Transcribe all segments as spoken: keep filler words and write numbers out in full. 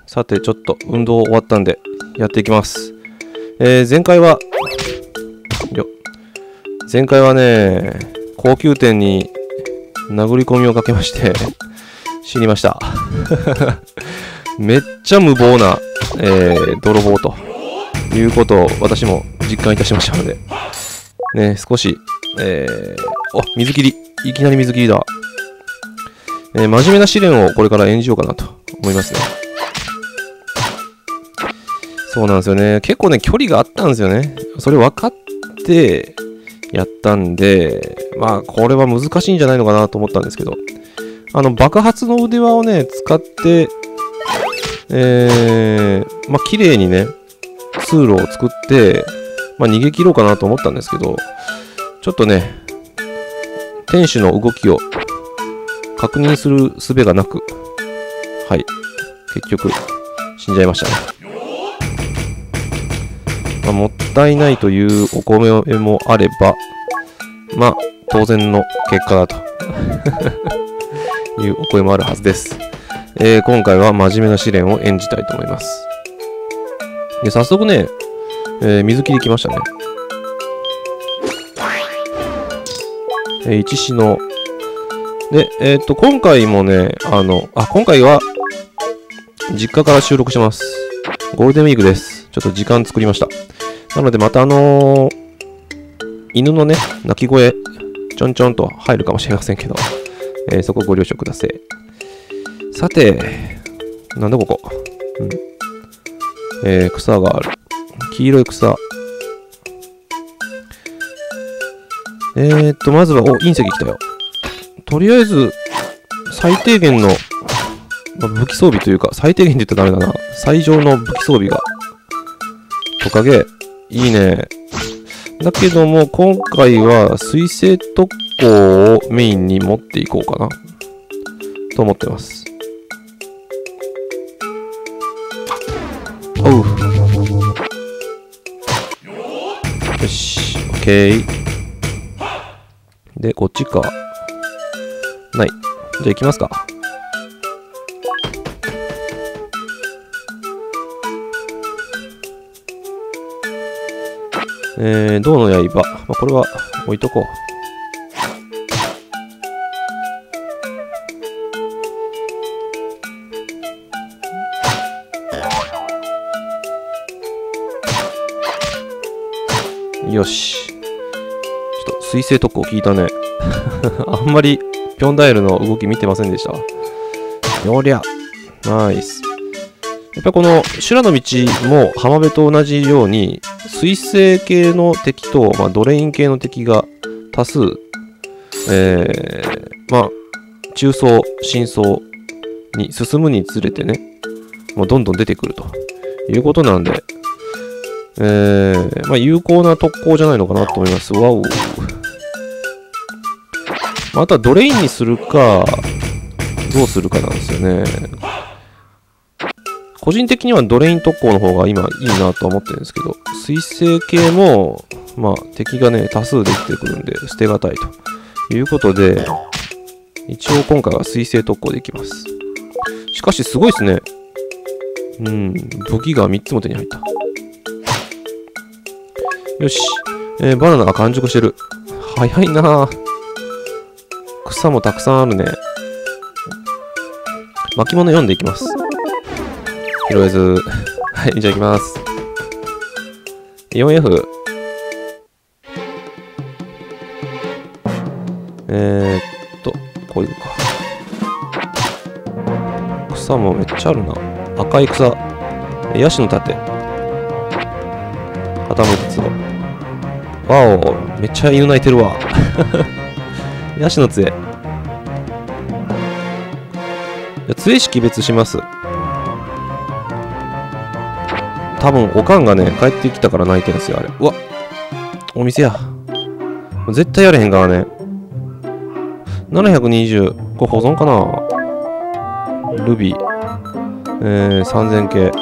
さて、ちょっと運動終わったんで、やっていきます。えー、前回は、よ、前回はね、高級店に殴り込みをかけまして、死にました。めっちゃ無謀な、えー、泥棒ということを私も実感いたしましたので、ね、少し、えー、お、水切り。いきなり水切りだ。えー、真面目な試練をこれから演じようかなと思いますね。そうなんですよね。結構ね、距離があったんですよね。それ分かってやったんで、まあ、これは難しいんじゃないのかなと思ったんですけど、あの、爆発の腕輪をね、使って、えー、まあ、綺麗にね、通路を作って、まあ、逃げ切ろうかなと思ったんですけど、ちょっとね、天使の動きを確認する術がなく、はい、結局、死んじゃいましたね。まあ、もったいないというお米もあれば、まあ、当然の結果だというお声もあるはずです。えー、今回は真面目な試練を演じたいと思います。で、早速ね、えー、水切り来ましたね。えー、一死の。で、えっと、今回もね、あの、あ、今回は、実家から収録します。ゴールデンウィークです。ちょっと時間作りました。なので、またあのー、犬のね、鳴き声、ちょんちょんと入るかもしれませんけど、えー、そこご了承ください。さて、なんだここ。うん、えー、草がある。黄色い草。えーっと、まずは、お、隕石来たよ。とりあえず、最低限の、まあ、武器装備というか、最低限って言ったらダメだな。最上の武器装備が、トカゲ、いいね。だけども、今回は水星特攻をメインに持っていこうかな。と思ってます。おう。よし、オッケー。で、こっちか。ない。じゃあ行きますか。えー、銅の刃。まあ、これは置いとこう。よし。ちょっと水星特攻効いたね。あんまりピョンダイルの動き見てませんでした。よりゃ。ナイス。やっぱこの修羅の道も浜辺と同じように水星系の敵と、まあ、ドレイン系の敵が多数、えー、まあ中層深層に進むにつれてね、もうどんどん出てくるということなんで、えー、まあ有効な特攻じゃないのかなと思います。わお。またドレインにするかどうするかなんですよね。個人的にはドレイン特攻の方が今いいなと思ってるんですけど、水星系も、まあ敵がね、多数できてくるんで捨てがたいということで、一応今回は水星特攻でいきます。しかしすごいですね。うん、武器がみっつも手に入った。よし、えー、バナナが完熟してる。早いなぁ。草もたくさんあるね。巻物読んでいきます。拾えず。はい、じゃあ行きます。よんエフ。えーっと、こういうか。草もめっちゃあるな。赤い草。ヤシの盾。傾いたつば。わお、めっちゃ犬鳴いてるわ。ヤシの杖。杖識別します。多分おかんがね帰ってきたから泣いてるんですよあれ。うわお店や絶対やれへんからね。ななひゃくにじゅう。これ保存かな。ルビー、えー、さんぜん系。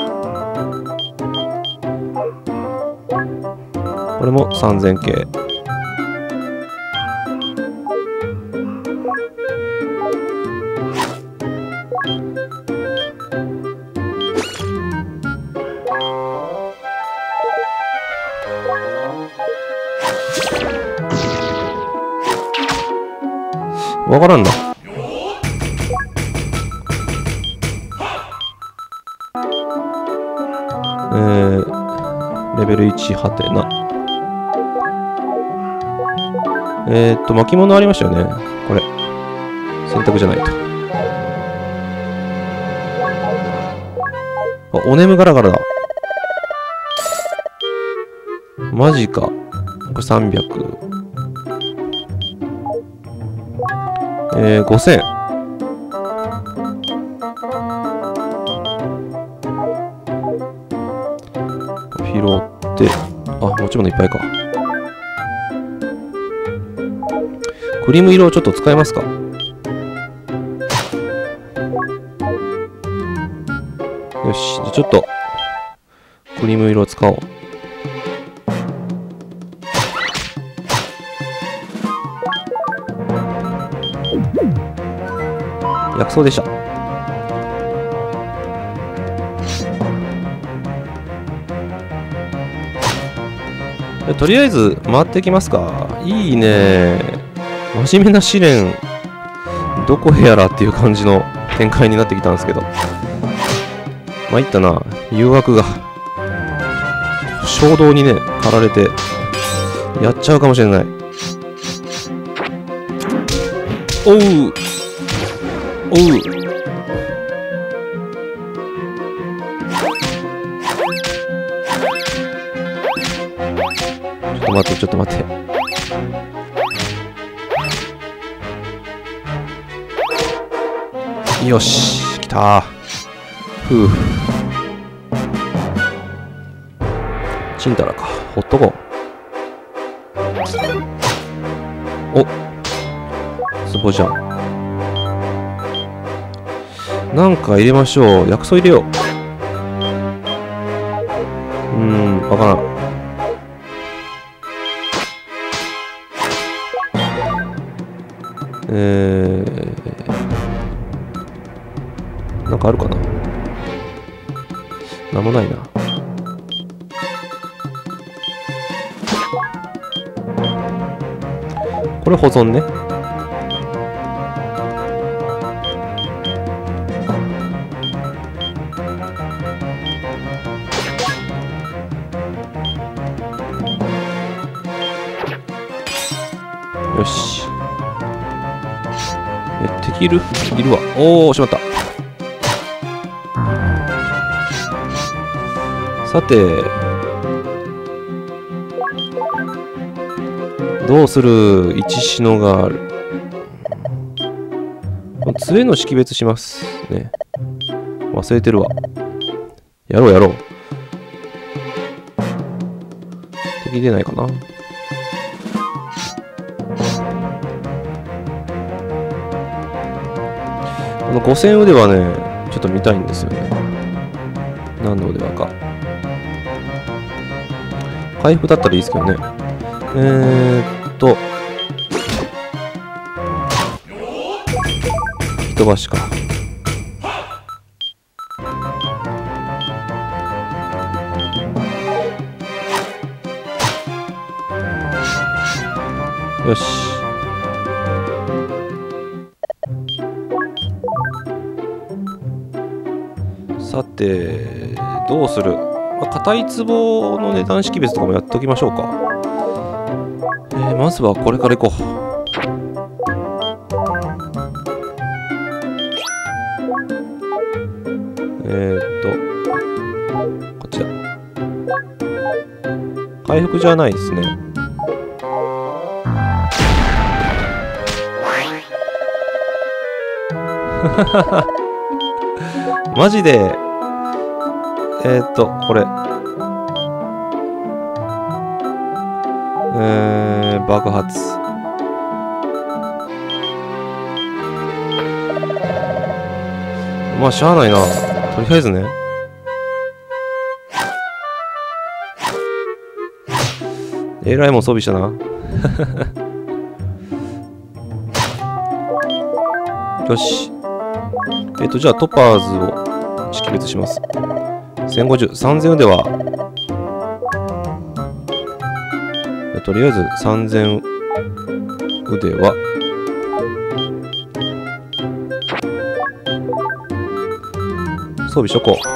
これもさんぜん系。 わからんな。えー、レベルいちはてな。えーっと、巻物ありましたよね。これ。選択じゃないと。あ、おねむガラガラだ。マジか。これさんびゃく。えー、ごせん。拾って、あ、持ち物いっぱいか。クリーム色をちょっと使えますか？よし、じゃあちょっと、クリーム色を使おう。薬草でした。とりあえず回ってきますか。いいね。真面目な試練どこへやらっていう感じの展開になってきたんですけど、参ったな。誘惑が衝動にね駆られてやっちゃうかもしれない。おうおう、ちょっと待ってちょっと待って。よし、来たー。ふう。ちんたらか。ほっとこう。お、ツボじゃん。なんか入れましょう。薬草入れよう。うーん、わからん。えー、なんかあるかな。なんもないな。これ保存ね。よし。え、敵いる？いるわ。おー、しまった。さて、どうする？一シノがある。杖の識別しますね。忘れてるわ。やろうやろう。敵出ないかな。この五線腕はね、ちょっと見たいんですよね。何の腕輪か。回復だったらいいですけどね。えーっと。飛ばしか。よし。さて、どうする？まあ、硬い壺の値段識別とかもやっておきましょうか。えー、まずはこれからいこう。えー、っと、こっちだ。回復じゃないですね。マジで、えー、っと、これ。えー、爆発。まあ、しゃあないな。とりあえずね。えらいもん装備したな。よし。えっと、じゃあ、トパーズを識別します。せんごじゅう、さんぜん腕は、 とりあえずさんぜん腕は装備しとこ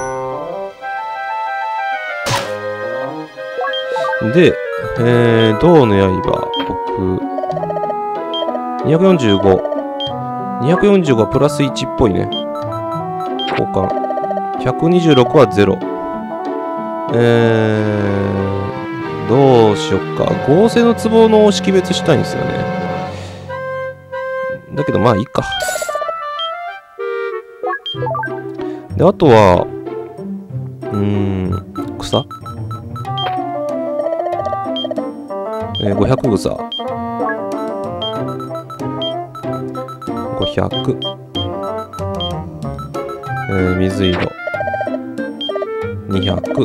う。で、えー、銅の刃、僕、にひゃくよんじゅうご。にひゃくよんじゅうごはプラスいちっぽいね。交換。ひゃくにじゅうろくはゼロ。えー、どうしよっか。合成の壺の識別したいんですよね。だけどまあいいか。で、あとは、うーん、草えー、ごひゃく草。ごひゃく。えー、水色。にひゃく。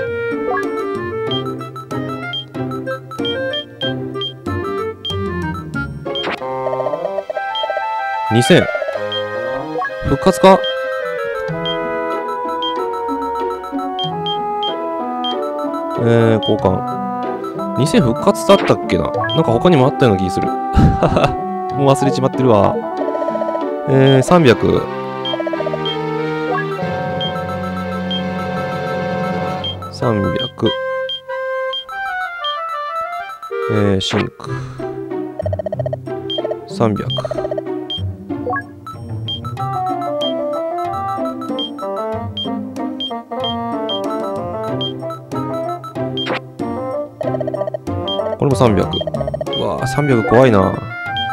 にせん。復活か？えー、交換。にせん復活だったっけな？なんか他にもあったような気する。もう忘れちまってるわ。えー、さんびゃく。さんびゃく。えー、シンク。さんびゃく。これもさんびゃく。うわぁ、さんびゃく怖いな。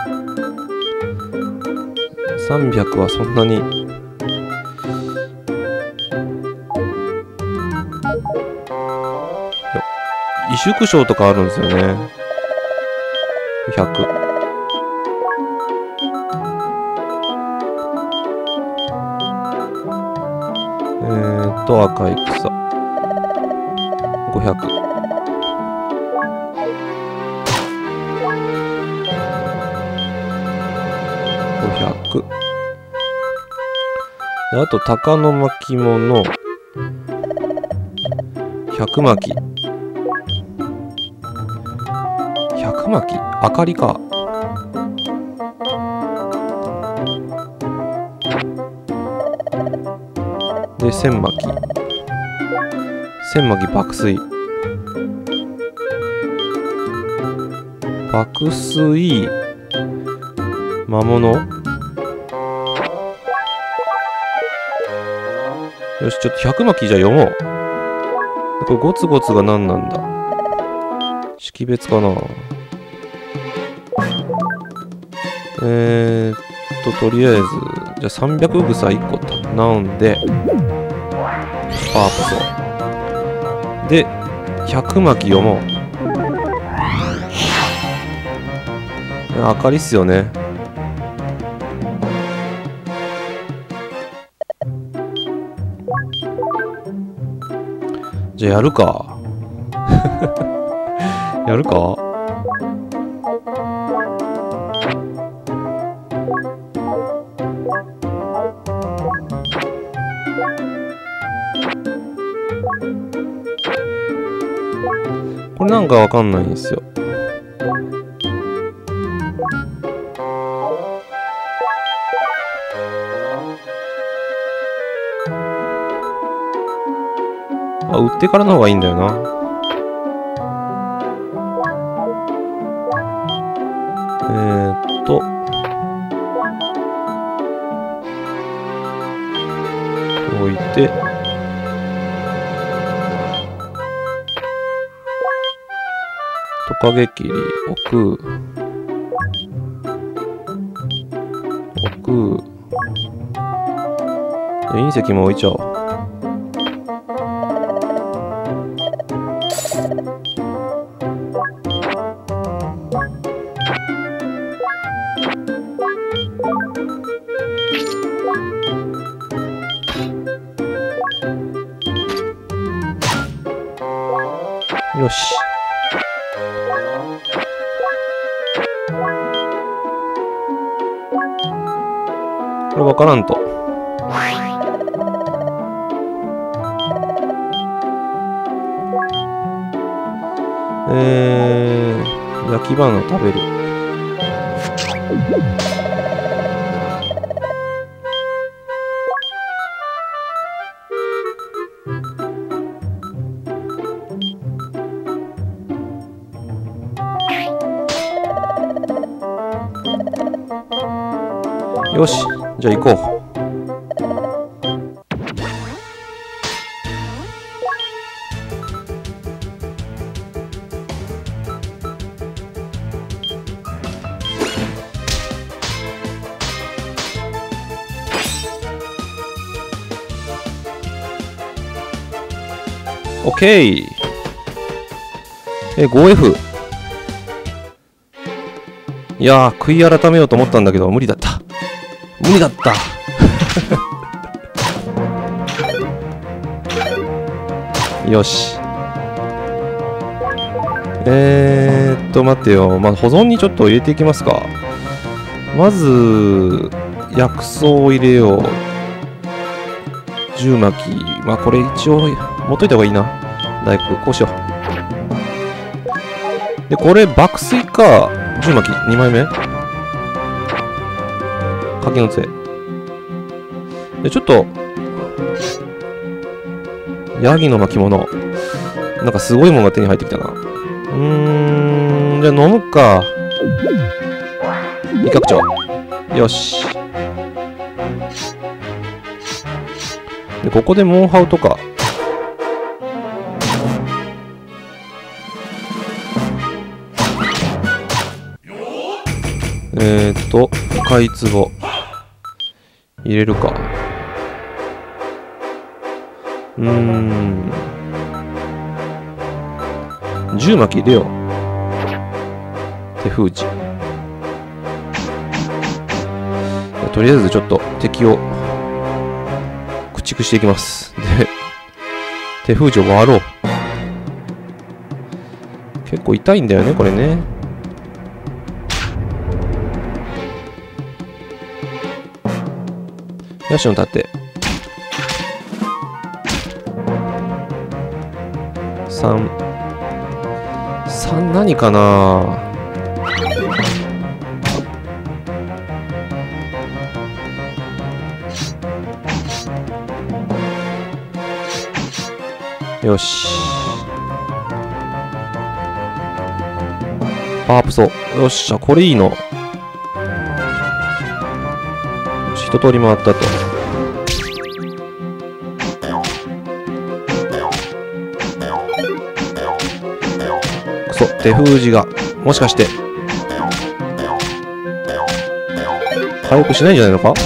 さんびゃくはそんなに。萎縮症とかあるんですよね。ひゃく。えーっと、赤い草。ごひゃく。ごひゃく。で、あと、鷹の巻物。ひゃく巻き。ひゃく巻き明かりか。で、せん巻き。せん巻き爆睡。爆睡。魔物。よし、ちょっとひゃく巻きじゃ読もう。これゴツゴツが何なんだ？識別かな？えーっと、とりあえず、じゃあさんびゃく草いっこと。なんで、パープソ。で、ひゃく巻き読もう。明かりっすよね。じゃあやるか。やるか？これなんかわかんないんですよ。あ、売ってからの方がいいんだよな。えーっと。置いて。トカゲ切り置く。置く。隕石も置いちゃおう。よし。これわからんと。 えー、焼きバナナ食べる。よし、じゃあ行こう。オッケー。え、ごエフ。いやー、悔い改めようと思ったんだけど、無理だった。無理だった。よし。えーっと、待ってよ。まあ、保存にちょっと入れていきますか。まず、薬草を入れよう。じゅう巻き。まあ、これ一応、持っといた方がいいな。大工、こうしよう。で、これ、爆睡か。じゅう巻き、にまいめ。柿の杖。で、ちょっと、ヤギの巻物。なんかすごいものが手に入ってきたな。うーん、じゃあ飲むか。味覚長。よし。で、ここでモンハウとか。えーっと、深い壺。入れるか。うーん。じゅう巻き入れよう。手封じ。とりあえずちょっと敵を駆逐していきます。で、手封じを割ろう。結構痛いんだよね、これね。ヤシの盾。さん。さん何かな。よし。パワーアップそう。よっしゃ、これいいの。一通り回ったと。くそ、手封じが。もしかして。回復しないんじゃないのか。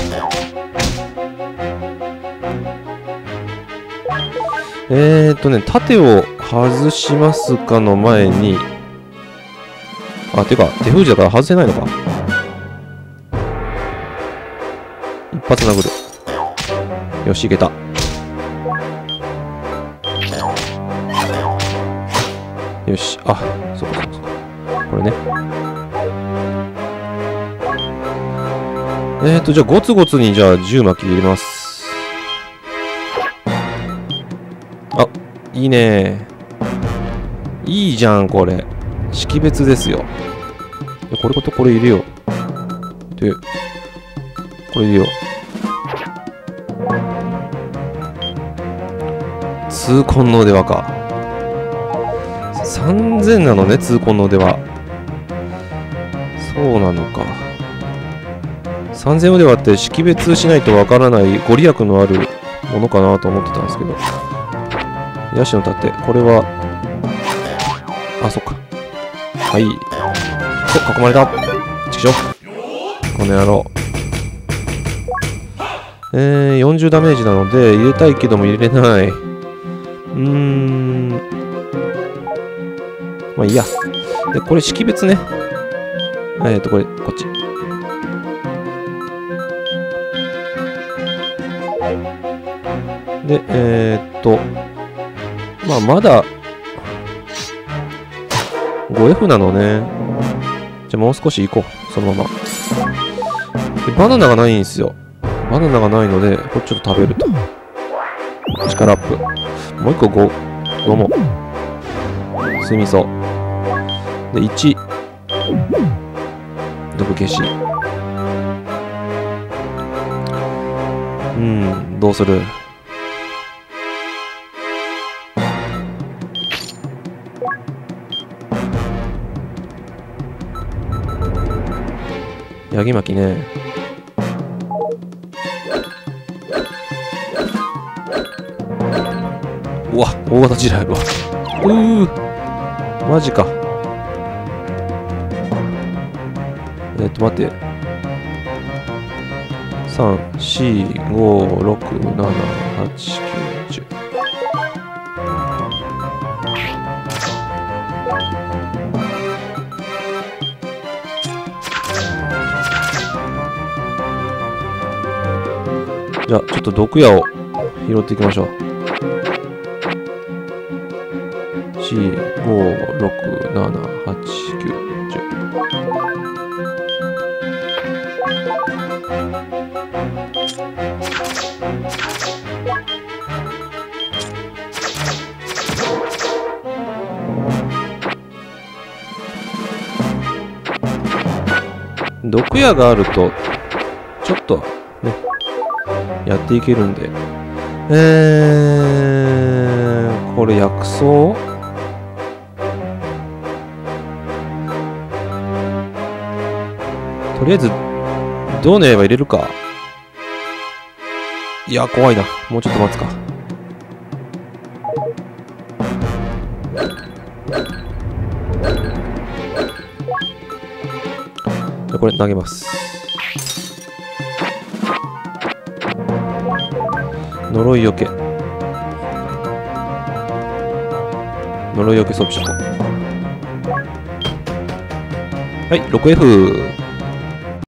えーっとね、盾を外しますかの前に。あ、てか、手封じだから外せないのか。一発殴る。よし、いけた。よし、あ、そっかそっかそっか。これね。えーと、じゃあ、ゴツゴツに、じゃあ、じゅう巻き入れます。あ、いいね。いいじゃん、これ。識別ですよ。これことこれ入れよう。で、これ入れよう。痛恨の出羽か。さんぜんなのね、痛恨の出羽。そうなのか。さんぜん腕輪って識別しないとわからないご利益のあるものかなと思ってたんですけど。ヤシの盾、これは、あ、そっか。はい。そう、囲まれた。ちくしょう。この野郎。えー、よんじゅうダメージなので、入れたいけども入れれない。うーん。まあいいや。で、これ識別ね。えっと、これ、こっち。で、えー、っと、まあ、まだ、ごエフ なのね。じゃあもう少し行こう。そのまま。で、バナナがないんですよ。バナナがないので、これちょっと食べると。力アップ。もう一個ご、ごも。酢味噌。 で、いち。毒消し。うん、どうする？ヤギ巻きね。うわ、大型地雷あるわ。うー、マジか。えっと、待って。さん、よん、ご、ろく、なな、はち、きゅう、じゅう。じゃあ、ちょっと毒矢を拾っていきましょう。よん、ご、ろく、なな、はち、きゅう、じゅう。毒矢があると、ちょっとね、やっていけるんで。えー、これ薬草？とりあえず、どうの刃入れるか。いや、怖いな。もうちょっと待つか。じゃあこれ投げます。呪いよけ。呪いよけ装備しとこう。はい、ろくエフ。